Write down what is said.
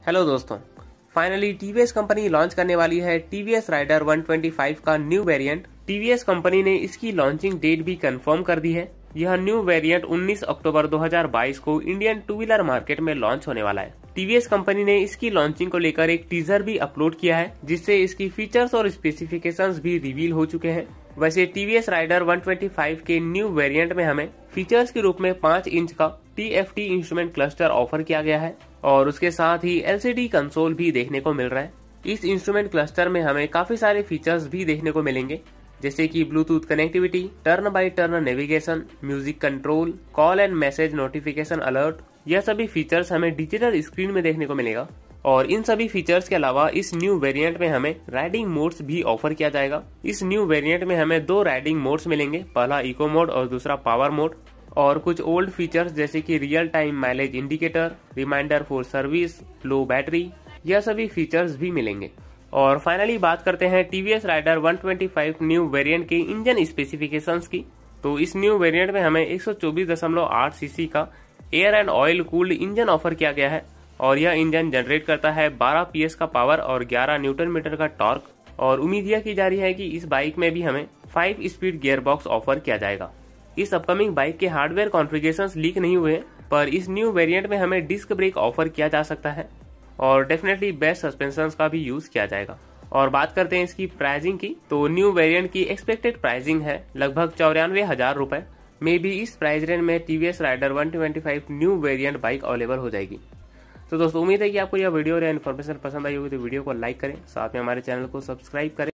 Hello दोस्तों, finally TVS company launch करने वाली है टीवीएस राइडर 125 का न्यू वेरिएंट। टीवीएस कंपनी ने इसकी लॉन्चिंग डेट भी कंफर्म कर दी है। यह न्यू वेरिएंट 19 अक्टूबर 2022 को इंडियन टू व्हीलर मार्केट में लॉन्च होने वाला है। टीवीएस कंपनी ने इसकी लॉन्चिंग को लेकर एक टीजर भी अपलोड किया है, जिससे इसकी फीचर्स और स्पेसिफिकेशंस भी रिवील हो चुके हैं। वैसे टीवीएस राइडर 125 के न्यू वेरिएंट में हमें फीचर्स के रूप में 5 इंच का TFT इंस्ट्रूमेंट क्लस्टर ऑफर किया गया है और उसके साथ ही LCD कंसोल भी देखने को मिल रहा है। इस इंस्ट्रूमेंट क्लस्टर में हमें काफी सारे फीचर्स भी देखने को मिलेंगे, जैसे कि Bluetooth connectivity, turn by turn navigation, music control, call and message notification alert. यह सभी फीचर्स हमें डिजिटल स्क्रीन में देखने को मिलेगा और इन सभी फीचर्स के अलावा इस न्यू वेरिएंट में हमें राइडिंग मोड्स भी ऑफर किया जाएगा। इस न्यू वेरिएंट में हमें 2 राइडिंग मोड्स मिलेंगे, पहला इको मोड और दूसरा पावर मोड। और कुछ ओल्ड फीचर्स जैसे कि real time mileage indicator, reminder for service, low battery, यह सभी फीचर्स भी मिलेंगे। और फाइनली बात करते हैं टीवीएस राइडर 125 न्यू वेरिएंट के इंजन स्पेसिफिकेशंस की। तो इस न्यू वेरिएंट में हमें 124.8 सीसी का air and oil cooled engine offer किया गया है और यह इंजन जनरेट करता है 12 PS का पावर और 11 न्यूटन मीटर का टॉर्क। और उम्मीद यह की जा रही है कि इस बाइक में भी हमें 5 स्पीड गियर बॉक्स ऑफर किया जाएगा। इस अपकमिंग बाइक के हार्डवेयर कॉन्फ़िगरेशंस लीक नहीं हुए हैं, पर इस न्यू वेरिएंट में हमें डिस्क ब्रेक ऑफर किया जा सकता है और डेफिनेटली बेस्ट सस्पेंशंस का भी यूज किया जाएगा। और बात करते हैं इसकी प्राइसिंग की, तो न्यू वेरिएंट की एक्सपेक्टेड प्राइसिंग है लगभग 94,000 रुपए में भी। इस प्राइस रेंज में TVS Raider 125 new variant bike available हो जाएगी। तो दोस्तों, उम्मीद है कि आपको यह वीडियो और इन्फॉर्मेशन पसंद आई होगी, तो वीडियो को लाइक करें, साथ में हमारे चैनल को सब्सक्राइब करें।